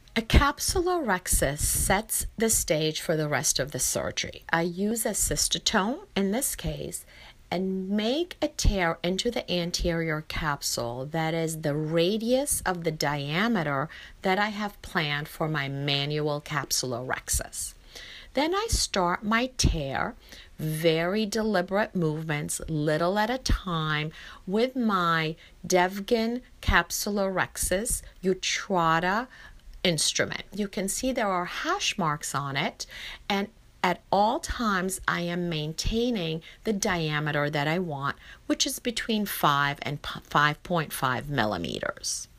A capsulorrhexis sets the stage for the rest of the surgery. I use a cystotome in this case and make a tear into the anterior capsule that is the radius of the diameter that I have planned for my manual capsulorrhexis. Then I start my tear, very deliberate movements, little at a time, with my Devgan Capsulorrhexis Utrata instrument. You can see there are hash marks on it, and at all times I am maintaining the diameter that I want, which is between 5 and 5.5 millimeters.